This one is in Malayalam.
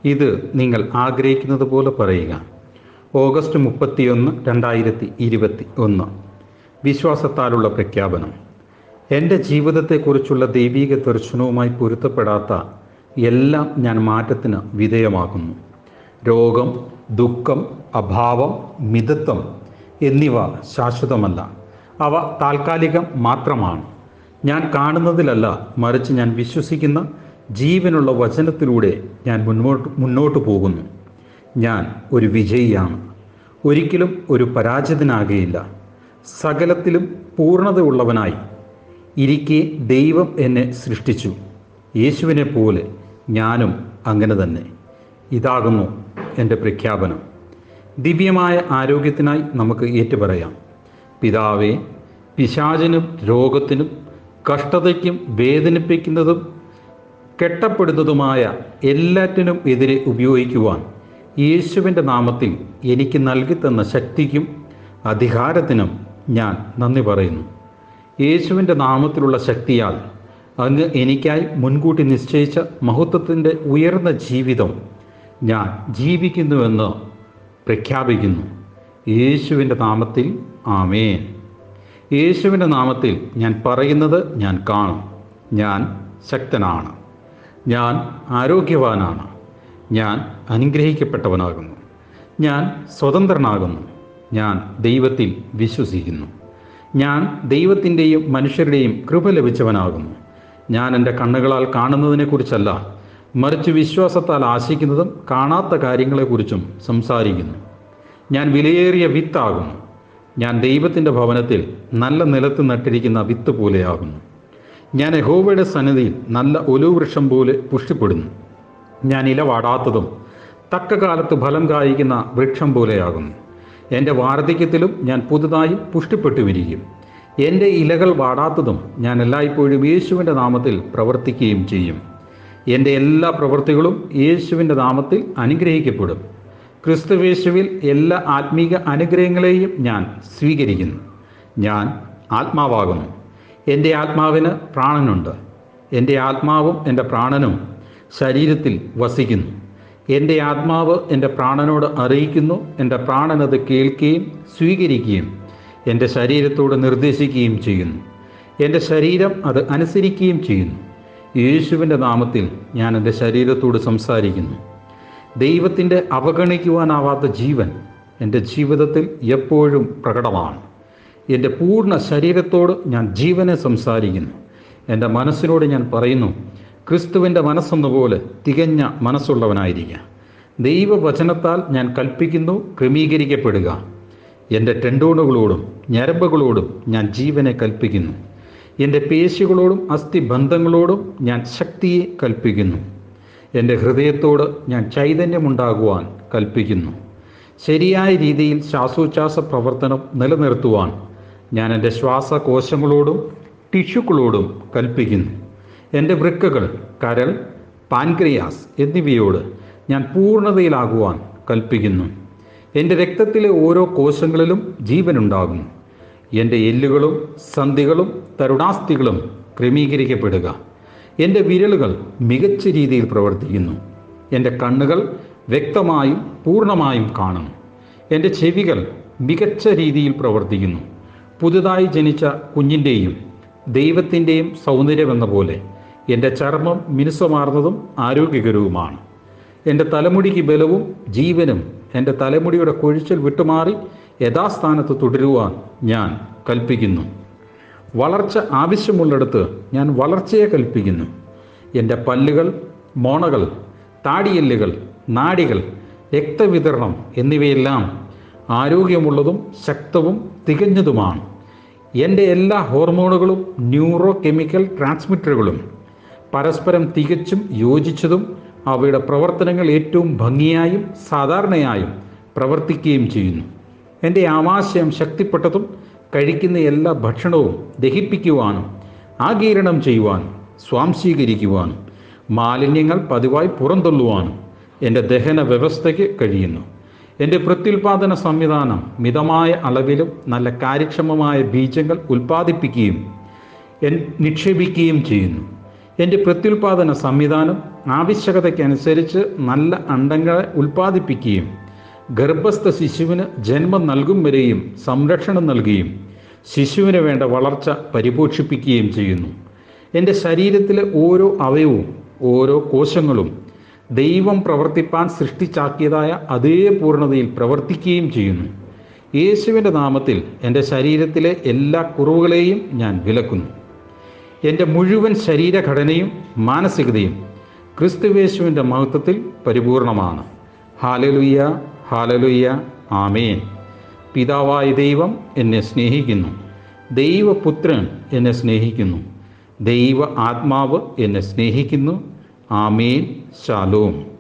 ഇത് നിങ്ങൾ ആഗ്രഹിക്കുന്നത് പോലെ പറയുക. ഓഗസ്റ്റ് 31, 2021. വിശ്വാസത്താലുള്ള പ്രഖ്യാപനം. എൻ്റെ ജീവിതത്തെക്കുറിച്ചുള്ള ദൈവീക ദർശനവുമായി പൊരുത്തപ്പെടാത്ത എല്ലാം ഞാൻ മാറ്റത്തിന് വിധേയമാക്കുന്നു. രോഗം, ദുഃഖം, അഭാവം, മിതത്വം എന്നിവ ശാശ്വതമല്ല. അവ താൽക്കാലികം മാത്രമാണ്. ഞാൻ കാണുന്നതിലല്ല, മറിച്ച് ഞാൻ വിശ്വസിക്കുന്ന ജീവനുള്ള വചനത്തിലൂടെ ഞാൻ മുന്നോട്ട് പോകുന്നു. ഞാൻ ഒരു വിജയിയാണ്. ഒരിക്കലും ഒരു പരാജിതനാകുകയില്ല. സകലത്തിലും പൂർണ്ണതയുള്ളവനായി ഇരിക്കെ ദൈവം എന്നെ സൃഷ്ടിച്ചു. യേശുവിനെ പോലെ ഞാനും അങ്ങനെ തന്നെ. ഇതാകുന്നു എൻ്റെ പ്രഖ്യാപനം. ദിവ്യമായ ആരോഗ്യത്തിനായി നമുക്ക് ഏറ്റുപറയാം. പിതാവേ, പിശാചിനും രോഗത്തിനും കഷ്ടതയ്ക്കും വേദനിപ്പിക്കുന്നതും കെട്ടപ്പെടുന്നതുമായ എല്ലാറ്റിനും എതിരെ ഉപയോഗിക്കുവാൻ യേശുവിൻ്റെ നാമത്തിൽ എനിക്ക് നൽകിത്തന്ന ശക്തിക്കും അധികാരത്തിനും ഞാൻ നന്ദി പറയുന്നു. യേശുവിൻ്റെ നാമത്തിലുള്ള ശക്തിയാൽ അങ്ങ് എനിക്കായി മുൻകൂട്ടി നിശ്ചയിച്ച മഹത്വത്തിൻ്റെ ഉയർന്ന ജീവിതം ഞാൻ ജീവിക്കുന്നുവെന്ന് പ്രഖ്യാപിക്കുന്നു. യേശുവിൻ്റെ നാമത്തിൽ ആമേൻ. യേശുവിൻ്റെ നാമത്തിൽ ഞാൻ പറയുന്നത് ഞാൻ കാണും. ഞാൻ ശക്തനാണ്. ഞാൻ ആരോഗ്യവാനാണ്. ഞാൻ അനുഗ്രഹിക്കപ്പെട്ടവനാകുന്നു. ഞാൻ സ്വതന്ത്രനാകുന്നു. ഞാൻ ദൈവത്തിൽ വിശ്വസിക്കുന്നു. ഞാൻ ദൈവത്തിൻ്റെയും മനുഷ്യരുടെയും കൃപ ലഭിച്ചവനാകുന്നു. ഞാൻ എൻ്റെ കണ്ണുകളാൽ കാണുന്നതിനെക്കുറിച്ചല്ല, മറിച്ച് വിശ്വാസത്താൽ ആശിക്കുന്നതും കാണാത്ത കാര്യങ്ങളെക്കുറിച്ചും സംസാരിക്കുന്നു. ഞാൻ വിലയേറിയ വിത്താകുന്നു. ഞാൻ ദൈവത്തിൻ്റെ ഭവനത്തിൽ നല്ല നിലത്ത് നട്ടിരിക്കുന്ന വിത്ത് പോലെയാകുന്നു. ഞാൻ യഹോവയുടെ സന്നിധിയിൽ നല്ല ഒലിവൃക്ഷം പോലെ പുഷ്ടിപ്പെടുന്നു. ഞാൻ ഇല വാടാത്തതും തക്ക കാലത്ത് ഫലം കായ്ക്കുന്ന വൃക്ഷം പോലെയാകുന്നു. എൻ്റെ വാർദ്ധക്യത്തിലും ഞാൻ പുതുതായി പുഷ്ടിപ്പെട്ടുമിരിക്കും. എൻ്റെ ഇലകൾ വാടാത്തതും ഞാൻ എല്ലായ്പ്പോഴും യേശുവിൻ്റെ നാമത്തിൽ പ്രവർത്തിക്കുകയും ചെയ്യും. എൻ്റെ എല്ലാ പ്രവൃത്തികളും യേശുവിൻ്റെ നാമത്തിൽ അനുഗ്രഹിക്കപ്പെടും. ക്രിസ്തുവേശുവിൽ എല്ലാ ആത്മീക അനുഗ്രഹങ്ങളെയും ഞാൻ സ്വീകരിക്കുന്നു. ഞാൻ ആത്മാവാകുന്നു. എൻ്റെ ആത്മാവിന് പ്രാണനുണ്ട്. എൻ്റെ ആത്മാവും എൻ്റെ പ്രാണനും ശരീരത്തിൽ വസിക്കുന്നു. എൻ്റെ ആത്മാവ് എൻ്റെ പ്രാണനോട് അറിയിക്കുന്നു. എൻ്റെ പ്രാണനത് കേൾക്കുകയും സ്വീകരിക്കുകയും എൻ്റെ ശരീരത്തോട് നിർദ്ദേശിക്കുകയും ചെയ്യുന്നു. എൻ്റെ ശരീരം അത് അനുസരിക്കുകയും ചെയ്യുന്നു. യേശുവിൻ്റെ നാമത്തിൽ ഞാൻ എൻ്റെ ശരീരത്തോട് സംസാരിക്കുന്നു. ദൈവത്തിൻ്റെ അവഗണിക്കുവാനാവാത്ത ജീവൻ എൻ്റെ ജീവിതത്തിൽ എപ്പോഴും പ്രകടമാണ്. എൻ്റെ പൂർണ്ണ ശരീരത്തോട് ഞാൻ ജീവനെ സംസാരിക്കുന്നു. എൻ്റെ മനസ്സിനോട് ഞാൻ പറയുന്നു, ക്രിസ്തുവിൻ്റെ മനസ്സെന്നപോലെ തികഞ്ഞ മനസ്സുള്ളവനായിരിക്കുക. ദൈവവചനത്താൽ ഞാൻ കൽപ്പിക്കുന്നു, ക്രമീകരിക്കപ്പെടുക. എൻ്റെ ടെൻഡോണുകളോടും ഞരമ്പുകളോടും ഞാൻ ജീവനെ കൽപ്പിക്കുന്നു. എൻ്റെ പേശികളോടും അസ്ഥിബന്ധങ്ങളോടും ഞാൻ ശക്തിയെ കൽപ്പിക്കുന്നു. എൻ്റെ ഹൃദയത്തോട് ഞാൻ ചൈതന്യമുണ്ടാകുവാൻ കൽപ്പിക്കുന്നു. ശരിയായ രീതിയിൽ ശ്വാസോച്ഛ്വാസ പ്രവർത്തനം നിലനിർത്തുവാൻ ഞാൻ എൻ്റെ ശ്വാസകോശങ്ങളോടും ടിഷ്യൂകളോടും കൽപ്പിക്കുന്നു. എൻ്റെ വൃക്കകൾ, കരൾ, പാൻക്രിയാസ് എന്നിവയോട് ഞാൻ പൂർണ്ണതയിലാകുവാൻ കൽപ്പിക്കുന്നു. എൻ്റെ രക്തത്തിലെ ഓരോ കോശങ്ങളിലും ജീവനുണ്ടാകുന്നു. എൻ്റെ എല്ലുകളും സന്ധികളും തരുണാസ്ഥികളും ക്രമീകരിക്കപ്പെടുക. എൻ്റെ വിരലുകൾ മികച്ച രീതിയിൽ പ്രവർത്തിക്കുന്നു. എൻ്റെ കണ്ണുകൾ വ്യക്തമായും പൂർണ്ണമായും കാണുന്നു. എൻ്റെ ചെവികൾ മികച്ച രീതിയിൽ പ്രവർത്തിക്കുന്നു. പുതുതായി ജനിച്ച കുഞ്ഞിൻ്റെയും ദൈവത്തിൻ്റെയും സൗന്ദര്യമെന്ന പോലെ എൻ്റെ ചർമ്മം മിനുസമാർന്നതും ആരോഗ്യകരവുമാണ്. എൻ്റെ തലമുടിക്ക് ബലവും ജീവനും എൻ്റെ തലമുടിയുടെ കൊഴിച്ചൽ വിട്ടുമാറി യഥാസ്ഥാനത്ത് തുടരുവാൻ ഞാൻ കൽപ്പിക്കുന്നു. വളർച്ച ആവശ്യമുള്ളിടത്ത് ഞാൻ വളർച്ചയെ കൽപ്പിക്കുന്നു. എൻ്റെ പല്ലുകൾ, മോണകൾ, താടിയെല്ലുകൾ, നാഡികൾ, രക്തവിതരണം എന്നിവയെല്ലാം ആരോഗ്യമുള്ളതും ശക്തവും തികഞ്ഞതുമാണ്. എൻ്റെ എല്ലാ ഹോർമോണുകളും ന്യൂറോ കെമിക്കൽ ട്രാൻസ്മിറ്ററുകളും പരസ്പരം തികച്ചും യോജിച്ചതും അവയുടെ പ്രവർത്തനങ്ങൾ ഏറ്റവും ഭംഗിയായും സാധാരണയായും പ്രവർത്തിക്കുകയും ചെയ്യുന്നു. എൻ്റെ ആമാശയം ശക്തിപ്പെട്ടതും കഴിക്കുന്ന എല്ലാ ഭക്ഷണവും ദഹിപ്പിക്കുവാനും ആഗിരണം ചെയ്യുവാനും സ്വാംശീകരിക്കുവാനും മാലിന്യങ്ങൾ പതിവായി പുറന്തള്ളുവാനും എൻ്റെ ദഹന വ്യവസ്ഥയ്ക്ക് കഴിയുന്നു. എൻ്റെ പ്രത്യുൽപാദന സംവിധാനം മിതമായ അളവിലും നല്ല കാര്യക്ഷമമായ ബീജങ്ങൾ ഉൽപ്പാദിപ്പിക്കുകയും നിക്ഷേപിക്കുകയും ചെയ്യുന്നു. എൻ്റെ പ്രത്യുൽപാദന സംവിധാനം ആവശ്യകതയ്ക്കനുസരിച്ച് നല്ല അണ്ടങ്ങളെ ഉൽപ്പാദിപ്പിക്കുകയും ഗർഭസ്ഥ ശിശുവിന് ജന്മം നൽകും വരെയും സംരക്ഷണം നൽകുകയും ശിശുവിന് വേണ്ട വളർച്ച പരിപോഷിപ്പിക്കുകയും ചെയ്യുന്നു. എൻ്റെ ശരീരത്തിലെ ഓരോ അവയവവും ഓരോ കോശങ്ങളും ദൈവം പ്രവർത്തിപ്പാൻ സൃഷ്ടിച്ചാക്കിയതായ അതേ പൂർണ്ണതയിൽ പ്രവർത്തിക്കുകയും ചെയ്യുന്നു. യേശുവിൻ്റെ നാമത്തിൽ എൻ്റെ ശരീരത്തിലെ എല്ലാ കുറവുകളെയും ഞാൻ വിലക്കുന്നു. എൻ്റെ മുഴുവൻ ശരീരഘടനയും മാനസികതയും ക്രിസ്തുയേശുവിൻ്റെ മഹത്വത്തിൽ പരിപൂർണമാണ്. ഹല്ലേലൂയ, ഹല്ലേലൂയ, ആമേൻ. പിതാവായ ദൈവം എന്നെ സ്നേഹിക്കുന്നു. ദൈവപുത്രൻ എന്നെ സ്നേഹിക്കുന്നു. ദൈവ ആത്മാവ് എന്നെ സ്നേഹിക്കുന്നു. ആമേൻ. ശാലോം.